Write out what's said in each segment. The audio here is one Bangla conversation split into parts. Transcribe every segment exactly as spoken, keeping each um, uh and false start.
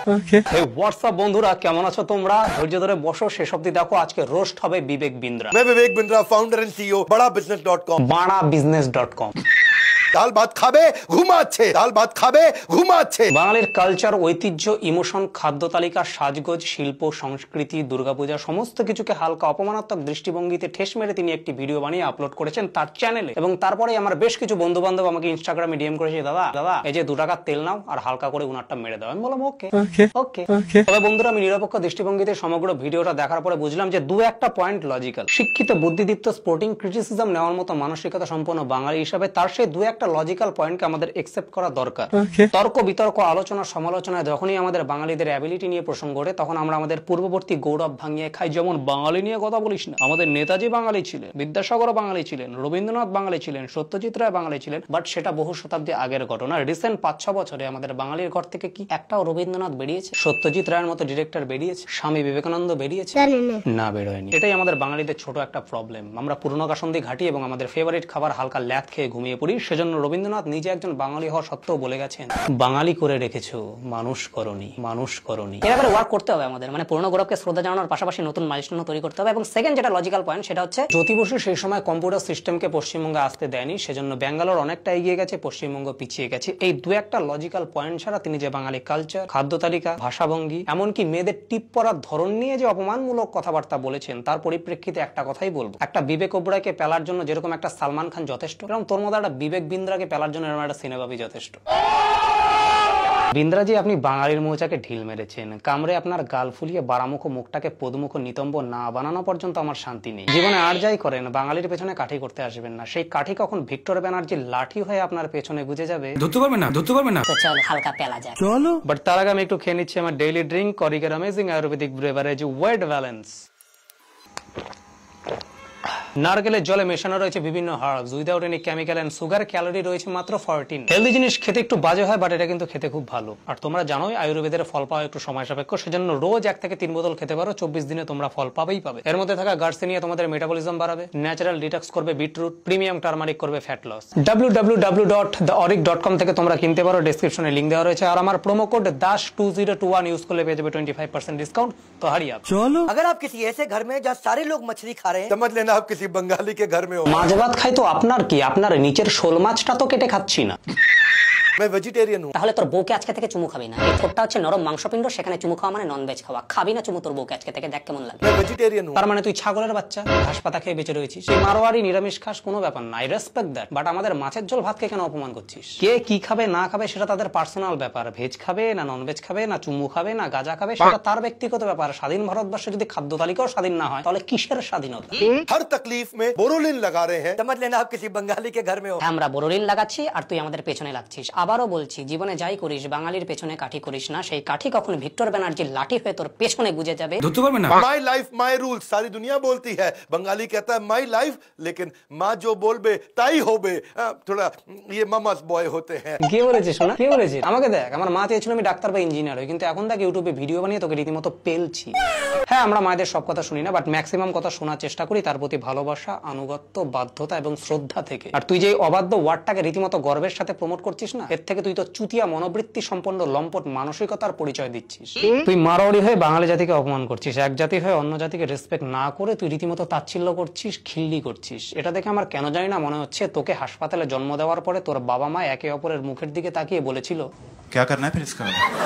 ওকে এই হোয়াটসঅ্যাপ বন্ধুরা কেমন আছো তোমরা? ধৈর্য ধরে বসো, শেষ অবধি দেখো। আজকে রোস্ট হবে বিবেক বিন্দ্রা। मैं Vivek Bindra, founder and CEO Bada business dot com. Bada business dot com. दाल भात खाबे घुमाচ্ছে, दाल भात खाबे ঘুমাচ্ছে। বাঙালির কালচার, ঐতিহ্য, ইমোশন, খাদ্য তালিকা, সাজগোজ, শিল্প, সংস্কৃতি, দুর্গাপূজা সমস্ত কিছুকে হালকা অপমানাত্মক দৃষ্টিভঙ্গিতে ঠেস মেরে তিনি একটি ভিডিও বানিয়ে আপলোড করেছেন তার চ্যানেলে। এবং তারপরে আমার বেশ কিছু বন্ধু বান্ধব আমাকে ইনস্টাগ্রামে ডিএম করেছে, দাদা দাদা এই যে দু টাকার তেল নাও আর হালকা করে উনারটা মেরে দাও। আমি বললাম ওকে ওকে ওকে। তবে বন্ধুরা, আমি নিরপেক্ষ দৃষ্টিভঙ্গিতে সমগ্র ভিডিওটা দেখার পরে বুঝলাম যে দু একটা পয়েন্ট লজিক্যাল। শিক্ষিত, বুদ্ধিদীপ্ত, স্পোর্টিং ক্রিটিসিজম নেওয়ার মতো মানসিকতা সম্পন্ন বাঙালি হিসাবে তার সেই দু একটা লজিক্যাল পয়েন্টকে আমাদের একসেপ্ট করা দরকার। তর্ক বিতর্ক, আলোচনা সমালোচনায় যখনই আমাদের বাঙালিদের অ্যাবিলিটি নিয়ে প্রসঙ্গ ওঠে, তখন আমরা আমাদের পূর্ববর্তী গৌরব ভাঙিয়ে খাই। যেমন বাঙালি নিয়ে কথা বলিস না, আমাদের নেতাজি বাঙালি ছিলেন, বিদ্যাসাগর বাঙালি ছিলেন, রবীন্দ্রনাথ বাঙালি ছিলেন, সত্যজিৎ রায় বাঙালি ছিলেন। বাট সেটা বহু শতাব্দী আগের ঘটনা। রিসেন্ট পাঁচ ছ বছরে আমাদের বাঙালির ঘর থেকে কি একটাও রবীন্দ্রনাথ বেরিয়েছে? সত্যজিৎ রায়ের মতো ডিরেক্টর বেরিয়েছে? স্বামী বিবেকানন্দ বেরিয়েছে? না, বেরোয়নি। এটাই আমাদের বাঙালিদের ছোট একটা প্রবলেম। আমরা পুরনো কাসন্দি ঘাটি এবং আমাদের ফেভারিট খাবার হালকা ল্যাদ খেয়ে ঘুমিয়ে পড়ি। সেজন্য রবীন্দ্রনাথ নিজে একজন বাঙালি হওয়া সত্ত্বেও বলে গেছেন, বাঙালি করে রেখেছো, মানুষ করনি, মানুষ করনি। এবারে ওয়ার্ক করতে হবে আমাদের, মানে পুরনো গৌরবকে শ্রদ্ধা জানানোর পাশাপাশি নতুন মাইলস্টোন তৈরি করতে হবে। এবং সেকেন্ড যেটা লজিক্যাল পয়েন্ট, সেটা হচ্ছে জ্যোতি বসু সেই সময় কম্পিউটার সিস্টেমকে পশ্চিমবঙ্গে আসতে দেয়নি, সেজন্য ব্যাঙ্গালোর অনেকটা এগিয়ে গেছে, পশ্চিমবঙ্গ পিছিয়ে গেছে। এই দু একটা লজিক্যাল পয়েন্ট ছাড়া তিনি যে বাঙালি কালচার, খাদ্য তালিকা, ভাষাভঙ্গি, এমনকি মেয়েদের টিপ পরার ধরন নিয়ে যে অপমানমূলক কথাবার্তা বলেছেন, তার পরিপ্রেক্ষিতে একটা কথাই বলবো, একটা বিবেক ওবরায়কে পেলার জন্য যেরকম একটা সালমান খান যথেষ্ট, এরকম তোর মধ্যে একটা বিবেক বিন্দ্রাকে পেলার জন্য এরকম একটা সিনেবাপই যথেষ্ট। বিন্দ্রাজি, আপনি বাঙালির মৌচাকে ঢিল মেরেছেন। কামড়ে আপনার গাল ফুলিয়ে বারামুখ মুখটাকে পদমুখ নিতম্ব না বানানো পর্যন্ত আমার শান্তি নেই। জীবনে আর যাই করেন, বাঙালির পেছনে কাঠি করতে আসবেন না। সেই কাঠি কখন ভিক্টর ব্যানার্জির লাঠি হয়ে আপনার পেছনে গুজে যাবে ধরতে পারবে না, ধরতে পারবে না। তো চল হালকা পেলা যায়, চলো। বাট তার আগে আমি একটু খেয়ে নিচ্ছি আমার ডেইলি ড্রিঙ্ক করিকের amazing ayurvedic beverage weight balance. নারকেলের জলে মেশানো রয়েছে বিভিন্ন herbs without any chemical and sugar. Calorie রয়েছে মাত্র চৌদ্দ। হেলদি জিনিস খেতে একটু বাজে হয়, বাট এটা কিন্তু খেতে খুব ভালো। আর তোমরা জানোই আয়ুর্বেদের ফল পাওয়া একটু সময় সাপেক্ষ, সেজন্য রোজ এক থেকে তিন বোতল খেতে পারো। চব্বিশ দিনে তোমরা ফল পাবেই পাবে। এর মধ্যে থাকা গার্সেনিয়া তোমাদের মেটাবলিজম বাড়াবে, ন্যাচারাল ডিটক্স করবে বিটরুট, প্রিমিয়াম টারমারিক করবে fat loss. W W W dot the Auric dot com থেকে তোমরা কিনতে পারো, ডেসক্রিপশনে লিংক দেওয়া রয়েছে। আর আমার promo code Das two zero two one use করলে পেয়ে যাবে টোয়েন্টি ফাইভ পার্সেন্ট ডিসকাউন্ট। তো হারি আপ, চলো। अगर आप किसी ऐसे घर में जहाँ सारे लोग मछली खा रहे हैं, समझ लेना आप किसी बंगाली के घर में हो। মাছ ভাত খাই তো আপনার কি? আপনার নিচের শোল মাছটা তো কেটে খাচ্ছি না। मैं वेजिटेरियन हूँ। তাহলে তোর বউকে আজকে থেকে চুমু খাবি না। এই ঠোঁটটা হচ্ছে নরম মাংসপিণ্ড, সেখানে চুমু খাওয়া মানে নন ভেজ খাওয়া। খাবি না চুমু তোর বউকে আজকে থেকে, দেখ কেমন লাগে। मैं वेजिटेरियन हूँ। তার মানে তুই ছাগলের বাচ্চা, ঘাস পাতা খেয়ে বেঁচে রয়েছিস। তুই মারোয়ারি নিরামিষ খাস, কোনো ব্যাপার না, আই রেসপেক্ট দ্যাট। বাট আমাদের মাছের ঝোল ভাতকে কেন অপমান করছিস? কে কি খাবে না খাবে সেটা তাদের পার্সোনাল ব্যাপার। ভেজ খাবে না নন ভেজ খাবে, না চুমু খাবে না গাঁজা খাবে, সেটা তার ব্যক্তিগত ব্যাপার। স্বাধীন ভারতবর্ষে যদি খাদ্য তালিকাও স্বাধীন না হয়, তাহলে কিসের স্বাধীনতা? हर तकलीफ में बोरोलिन लगा रहे हैं। समझ लेना आप किसी बंगाली के घर में हो। আমরা বোরোলিন লাগাচ্ছি আর তুই আমাদের পেছনে লাগছিস। আবারও বলছি, জীবনে যাই করিস বাঙালির পেছনে কাঠি করিস না। সেই কাঠি কখন ভিক্টর ব্যানার্জির লাঠি হয়ে তোর পেছনে গুজে যাবে ধরতে পারবে না। माई लाइफ माई रूल्स सारी दुनिया बोलती है, बंगाली कहता है माई लाइफ, लेकिन माँ जो बोलबे ताई होबे। थोड़ा ये मामास बॉय होते हैं। কে বলেছে শোনা? কে বলেছে? আমাকে দেখ, আমার মা চেয়েছিল আমি ডাক্তার বা ইঞ্জিনিয়ার হই, কিন্তু এখন দেখ ইউটিউবে ভিডিও বানিয়ে তোকে রীতিমতো পেলছি। হ্যাঁ, আমরা মায়েদের সব কথা শুনি না, বাট ম্যাক্সিমাম কথা শোনার চেষ্টা করি তার প্রতি ভালোবাসা, আনুগত্য, বাধ্যতা এবং শ্রদ্ধা থেকে। আর তুই যে অবাধ্য ওয়ার্ডটাকে রীতিমতো গর্বের সাথে প্রমোট করছিস না, এর থেকে তুই তো চুতিয়া মনোবৃত্তি সম্পন্ন লম্পট মানসিকতার পরিচয় দিচ্ছিস। তুই মারোয়ারি হয়ে বাঙালি জাতিকে অপমান করছিস, এক জাতি হয়ে অন্য জাতিকে রেসপেক্ট না করে তুই রীতিমতো তাচ্ছিল্য করছিস, খিল্লি করছিস। এটা দেখে আমার কেন জানি না মনে হচ্ছে তোকে হাসপাতালে জন্ম দেওয়ার পরে তোর বাবা মা একে অপরের মুখের দিকে তাকিয়ে বলেছিল, क्या करना है फिर इसका?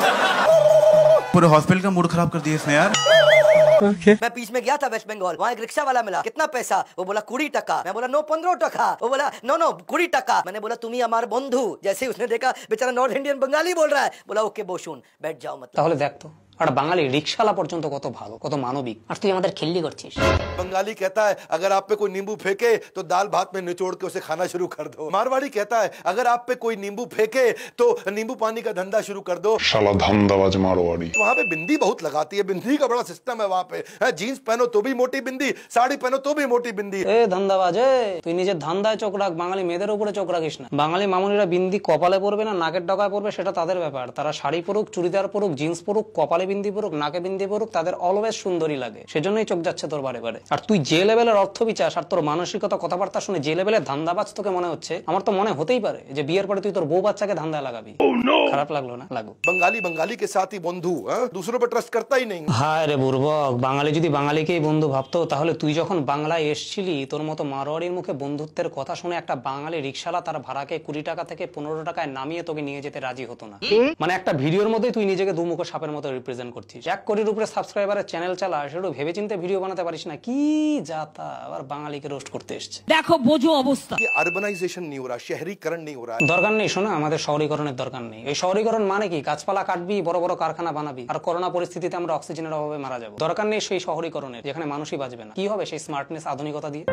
पूरे हॉस्पिटल का मूड खराब कर दिया इसने यार। Okay. मैं बीच में गया था वेस्ट बंगाल, वहाँ एक रिक्शा वाला मिला, कितना पैसा? वो बोला कुड़ी टका। मैं बोला नो पंद्रह टका। वो बोला नो नो कुड़ी टका। मैंने बोला तुम ही हमारे बंधु। जैसे ही उसने देखा बेचारा नॉर्थ इंडियन बंगाली बोल रहा है, बोला ओके बोशुन बैठ जाओ। मतलब তাহলে দেখ তো আর বাঙালি রিকশালা পর্যন্ত কত ভালো, কত মানবিক, আর তুই আমাদের খিল্লি করছিস। बंगाली कहता है अगर आप पे कोई नींबू फेंके तो दाल भात में निचोड़ के उसे खाना शुरू कर दो। मारवाड़ी कहता है अगर आप पे कोई नींबू फेंके तो नींबू पानी का धंधा शुरू कर दो। शाला धंधाबाज मारवाड़ी। वहाँ पे बिंदी बहुत लगाती है, बिंदी का बड़ा सिस्टम है वहाँ पे। जीन्स पहनो तो भी मोटी बिंदी, साड़ी पहनो तो भी मोटी बिंदी। এ ধান্দাবাজ, তুই নিজের ধান্দায় চোখ রাখ, বাঙালি মেয়েদের উপরে চোখ রাখিস না। বাঙালি মামুনিরা বিন্দি কপালে পরবে না নাকের ডগায় পরবে সেটা তাদের ব্যাপার। তারা শাড়ি পরুক, চুড়িদার পরুক, জিন্স পরুক, কপালে কপালে বিন্দি পড়ুক, নাকে বিন্দি পড়ুক, তাদের অলওয়েজ সুন্দরী লাগে, সেজন্যই চোখ যাচ্ছে তোর বারে বারে। আর তুই যে লেভেলের অর্থ বিচার আর তোর মানসিকতা কথাবার্তা শুনে যে লেভেলের ধান্দাবাজ তোকে মনে হচ্ছে, আমার তো মনে হতেই পারে যে বিয়ের পরে তুই তোর বউ বাচ্চাকে ধান্দা লাগাবি। খারাপ লাগলো না? লাগু। बंगाली बंगाली के साथ ही बंधु, दूसरों पर ट्रस्ट करता ही नहीं। হায় রে বুর্বক, বাঙালি যদি বাঙালিকেই বন্ধু ভাবতো তাহলে তুই যখন বাংলায় এসেছিলি তোর মতো মারোয়ারির মুখে বন্ধুত্বের কথা শুনে একটা বাঙালি রিকশালা তার ভাড়াকে কুড়ি টাকা থেকে পনেরো টাকায় নামিয়ে তোকে নিয়ে যেতে রাজি হতো না। মানে একটা ভিডিওর মধ্যে তুই নিজেকে দুমুখো সাপের মতো রিপ্রেজেন্ট করছিস। এক কোটির উপরে সাবস্ক্রাইবারের চ্যানেল চালা, সেটা ভেবে চিন্তে ভিডিও বানাতে পারিস না? কি যাতা, আবার বাঙালিকে রোস্ট করতে এসছে। দেখো বোঝো অবস্থা। अर्बनाइजेशन नहीं हो रहा, शहरीकरण नहीं हो रहा। দরকার নেই শোনা, আমাদের শহরীকরণের দরকার নেই। এই শহরীকরণ মানে কি? গাছপালা কাটবি, বড় বড় কারখানা বানাবি, আর করোনা পরিস্থিতিতে আমরা অক্সিজেনের অভাবে মারা যাবো। দরকার নেই সেই শহরীকরণের যেখানে মানুষই বাঁচবে না। কি হবে সেই স্মার্টনেস আধুনিকতা দিয়ে?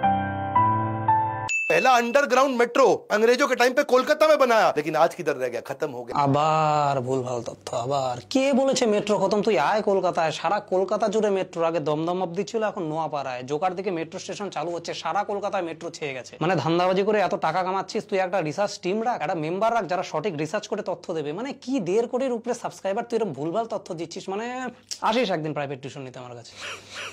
पहला अंडरग्राउंड मेट्रो अंग्रेजों के टाइम पे कोलकाता में बनाया, लेकिन आज किधर रह गया, खत्म हो गया। আবার ভুলভাল তথ্য। আবার কে বলেছে মেট্রো খতম? তুই আয় কলকাতায়, সারা কলকাতা জুড়ে মেট্রো। আগে দমদম অব্দি ছিল, এখন নোয়াপাড়ায় জোকার দিকে মেট্রো স্টেশন চালু হচ্ছে, সারা কলকাতায় মেট্রো ছেয়ে গেছে। মানে ধান্দাবাজি করে এত টাকা কামাচ্ছিস, তুই একটা রিসার্চ টিম রাখ, একটা মেম্বার রাখ যারা সঠিক রিসার্চ করে তথ্য দেবে। মানে কি দেড় কোটির উপরে সাবস্ক্রাইবার, তুই এরকম ভুলভাল তথ্য দিচ্ছিস। মানে আসিস একদিন প্রাইভেট টিউশন নিতে আমার কাছে।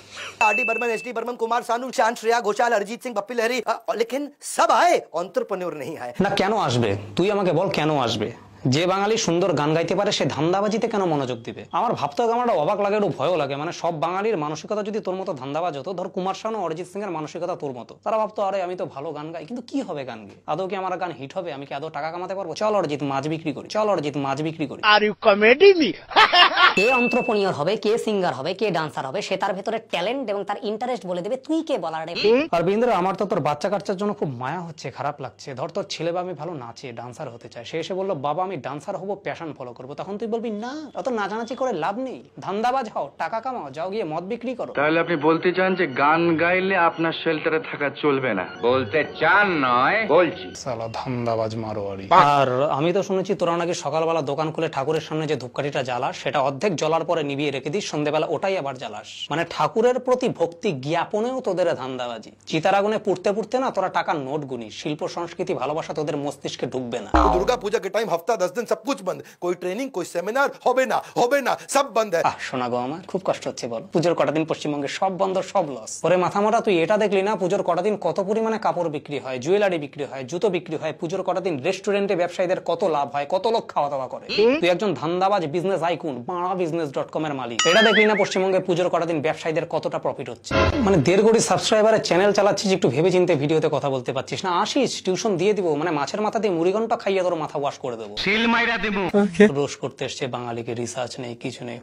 R D Burman, H D Burman, Kumar Sanu, Chand, Shreya Ghoshal, Arijit Singh, पप्पी लहरी, लेकिन सब आए, एंटरप्रेन्योर नहीं आए। না কেন আসবে? তুই আমাকে বল কেন আসবে? যে বাঙালি সুন্দর গান গাইতে পারে সে ধান্দাবাজিতে কেন মনোযোগ দিবে? আমার ভাবতে আমার অবাক লাগে, একটু ভয়ও লাগে। মানে সব বাঙালির মানসিকতা যদি তোর মতো ধান্দাবাজ হতো, ধর কুমার শানু, অরিজিৎ সিং এর মানসিকতা তোর মতো, তারা ভাবতো আরে আমি তো ভালো গান গাই, কিন্তু কি হবে গান গিয়ে? আদৌ কি আমার গান হিট হবে? আমি কি আদৌ টাকা কামাতে পারবো? চল অরিজিৎ মাছ বিক্রি করি, চল অরিজিৎ মাছ বিক্রি করি। Are you comedy me? কে এন্টারপ্রেনিউর হবে, কে সিঙ্গার হবে, কে ডান্সার হবে, সে তার ভেতরে ট্যালেন্ট এবং তার ইন্টারেস্ট বলে দেবে। তুই কে বলার রে? আর বীন্দ্র, আমার তো তোর বাচ্চা কাচ্চার জন্য খুব মায়া হচ্ছে, খারাপ লাগছে। ধর তোর ছেলে বা আমি ভালো নাচে, ডান্সার হতে চায়, সে এসে বললো বাবা আমি ডান্সার হবো, প্যাশন ফলো করবো। তখন তুই বলবি না, অত নাচানাচি করে লাভ নেই, ধান্দাবাজ হও, টাকা কামাও, যাও গিয়ে মদ বিক্রি করো। তাহলে আপনি বলতে চান যে গান গাইলে আপনার শেল্টারে থাকা চলবে না? বলতে চান নয়, বলছি। সালা ধান্দাবাজ মারোয়ারি। আর আমি তো শুনেছি তোরা নাকি সকালবেলা দোকান খুলে ঠাকুরের সামনে যে ধূপকাঠিটা জ্বালাস, সেটা অর্ধেক জ্বলার পরে নিভিয়ে রেখে দিস, সন্ধ্যেবেলা ওটাই আবার জ্বালাস। মানে ঠাকুরের প্রতি ভক্তি জ্ঞাপনেও তোদের ধান্দাবাজি। চিতার আগুনে পুড়তে পুড়তে না তোরা টাকার নোট গুনিস। শিল্প সংস্কৃতি ভালোবাসা তোদের মস্তিষ্কে ঢুকবে না। दुर्गा पूजा के टाइम हफ्ता दस दिन सब कुछ बंद, कोई ट्रेनिंग कोई सेमिनार হবে না, হবে না, সব বন্ধ। শোনা গো আমার খুব কষ্ট হচ্ছে বল। পুজোর কটা দিন পশ্চিমবঙ্গে সব বন্ধ, সব লস। পরে মাথা মোটা তুই এটা দেখলি না পুজোর কটা দিন কত পরিমাণে কাপড় বিক্রি হয়, জুয়েলারি বিক্রি হয়, জুতো বিক্রি হয়। পুজোর কটা দিন রেস্টুরেন্টে ব্যবসায়ীদের কত লাভ হয়, কত লোক খাওয়া দাওয়া করে। তুই একজন ধান্দাবাজ business icon, Bangla business dot com এর মালিক, এটা দেখলি না পশ্চিমবঙ্গে পুজোর কটা দিন ব্যবসায়ীদের কতটা প্রফিট হচ্ছে। মানে দেড় কোটি সাবস্ক্রাইবারের চ্যানেল চালাচ্ছিস, একটু ভেবে চিন্তে ভিডিওতে কথা বলতে পারছিস না? আসিস টিউশন দিয়ে দিব, মানে মাছের মাথা দিয়ে মুড়িঘণ্টা খাইয়ে তোর মাথা ওয়াশ করে দেবো। সিল মাইরা দেবো। রোজ করতে এসছে বাঙালিকে, রিসার্চ নেই, কিছু নেই।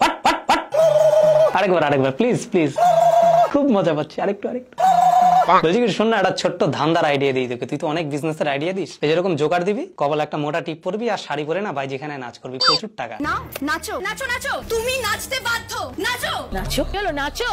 আরেকবার আরেকবার প্লিজ প্লিজ, খুব মজা পাচ্ছি। আরেকটু আরেকটু বলছি কি শোন না, একটা ছোট্ট ধান্দার আইডিয়া দিই তোকে। তুই তো অনেক বিজনেসের আইডিয়া দিস। এই যেরকম জোকার দিবি, কপালে একটা মোটা টিপ পরবি আর শাড়ি পরে না ভাই যেখানে নাচ করবি, প্রচুর টাকা। নাও নাচো নাচো নাচো, তুমি নাচতে বাধ্য, নাচো নাচো, চলো নাচো।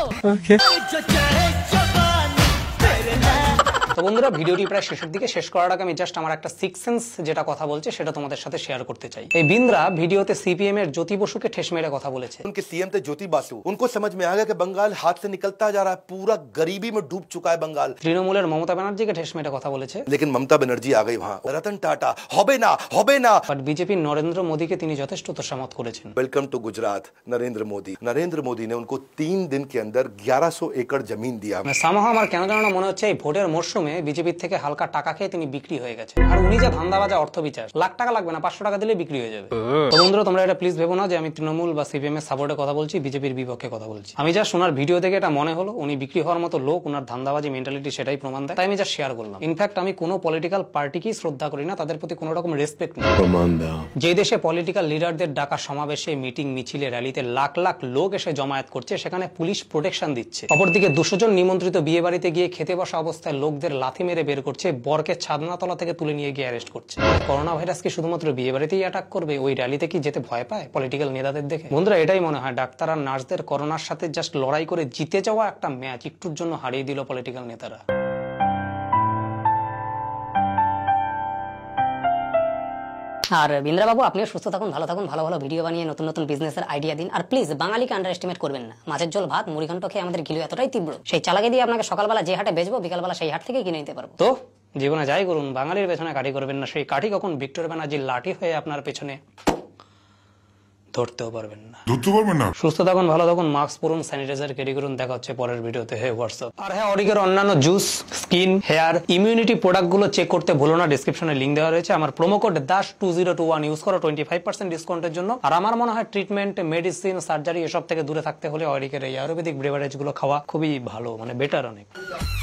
তো বন্ধুরা, ভিডিওটি প্রায় শেষের দিকে। শেষ করার আগে আমি জাস্ট আমার একটা সিক্স সেন্স যেটা কথা বলছে সেটা তোমাদের সাথে শেয়ার করতে চাই। এই বিন্দ্রা ভিডিওতে সিপিএম এর জ্যোতি বসুকে ঠেস মেরে কথা বলেছে। उनके सीएम थे ज्योति बासु, उनको समझ में आ गया कि बंगाल हाथ से निकलता जा रहा है, पूरा गरीबी में डूब चुका है बंगाल। তৃণমূলের মমতা ব্যানার্জিকে ঠেস মেরে কথা বলেছে। लेकिन ममता बनर्जी आ गई वहां, रतन टाटा होबे ना होबे ना। বাট বিজেপির নরেন্দ্র মোদীকে তিনি যথেষ্ট তোষামত করেছেন। Welcome to Gujarat Narendra Modi. नरेंद्र मोदी ने उनको तीन दिन के अंदर ग्यारह सौ एकड़ जमीन दिया। সামাহ আমার কেন জানো না মনে হচ্ছে এই ভোটের মরশুমে বিজেপির থেকে হালকা টাকা খেয়ে তিনি বিক্রি হয়ে গেছে। আর উনি যে ধান্দাবাজা অর্থ বিচার, লাখ টাকা লাগবে না, পাঁচশো টাকা দিলে বিক্রি হয়ে যাবে। তো বন্ধুরা, তোমরা এটা প্লিজ ভেবো না যে আমি তৃণমূল বা সিপিএম এর সাপোর্টে কথা বলছি, বিজেপির বিপক্ষে কথা বলছি। আমি যা শোনার ভিডিও থেকে এটা মনে হলো উনি বিক্রি হওয়ার মতো লোক, উনার ধান্দাবাজি মেন্টালিটি সেটাই প্রমাণ দেয়, তাই আমি যা শেয়ার করলাম। ইনফ্যাক্ট আমি কোনো পলিটিক্যাল পার্টিকেই শ্রদ্ধা করি না, তাদের প্রতি কোনো রকম রেসপেক্ট নেই। যে দেশে পলিটিক্যাল লিডারদের ডাকা সমাবেশে, মিটিং, মিছিলে, র্যালিতে লাখ লাখ লোক এসে জমায়েত করছে, সেখানে পুলিশ প্রোটেকশন দিচ্ছে। অপরদিকে দুশো জন নিমন্ত্রিত বিয়ে বাড়িতে গিয়ে খেতে বসা অবস্থায় লোকদের লাথি মেরে বের করছে, বরকে ছাদনাতলা থেকে তুলে নিয়ে গিয়ে অ্যারেস্ট করছে। করোনা ভাইরাস কি শুধুমাত্র বিয়ে বাড়িতেই অ্যাটাক করবে? ওই র্যালিতে কি যেতে ভয় পায় পলিটিক্যাল নেতাদের দেখে? বন্ধুরা, এটাই মনে হয় ডাক্তার আর নার্সদের করোনার সাথে জাস্ট লড়াই করে জিতে যাওয়া একটা ম্যাচ একটুর জন্য হারিয়ে দিল পলিটিক্যাল নেতারা। আর বিন্দ্রা বাবু, আপনিও সুস্থ থাকুন, ভালো থাকুন, ভালো ভালো ভিডিও বানিয়ে নতুন নতুন বিজনেসের আইডিয়া দিন। আর প্লিজ বাঙালিকে আন্ডার এস্টিমেট করবেন না। মাছের ঝোল ভাত মুড়িঘণ্ট খেয়ে আমাদের ঘিলু এতটাই তীব্র, সেই চালাকে দিয়ে আপনাকে সকালবেলা যে হাটে বেচবো, বিকালবেলা সেই হাট থেকে কিনে নিতে পারবো। তো জীবনে যাই করুন, বাঙালির পেছনে কাঠি করবেন না। সেই কাঠি কখন ভিক্টর ব্যানার্জির লাঠি হয়ে আপনার পেছনে ধরতেও পারবেন না। ধরতে পারবেন না। সুস্থ থাকুন, ভালো থাকুন, মাস্ক পরুন, স্যানিটাইজার ক্যারি করুন। দেখা হচ্ছে পরের ভিডিওতে। হে হোয়াটসঅ্যাপ। আর হ্যাঁ, অরিকের অন্যান্য জুস, স্কিন, হেয়ার, ইমিউনিটি প্রোডাক্টগুলো চেক করতে ভুলো না। ডেসক্রিপশনে লিংক দেওয়া রয়েছে। আমার promo code Das two zero two one use করো টোয়েন্টি ফাইভ পার্সেন্ট ডিসকাউন্টের জন্য। আর আমার মনে হয় ট্রিটমেন্ট, মেডিসিন, সার্জারি এসব থেকে দূরে থাকতে হলে অরিকের এই আয়ুর্বেদিক ব্রেভারেজ গুলো খাওয়া খুবই ভালো, মানে বেটার অনেক।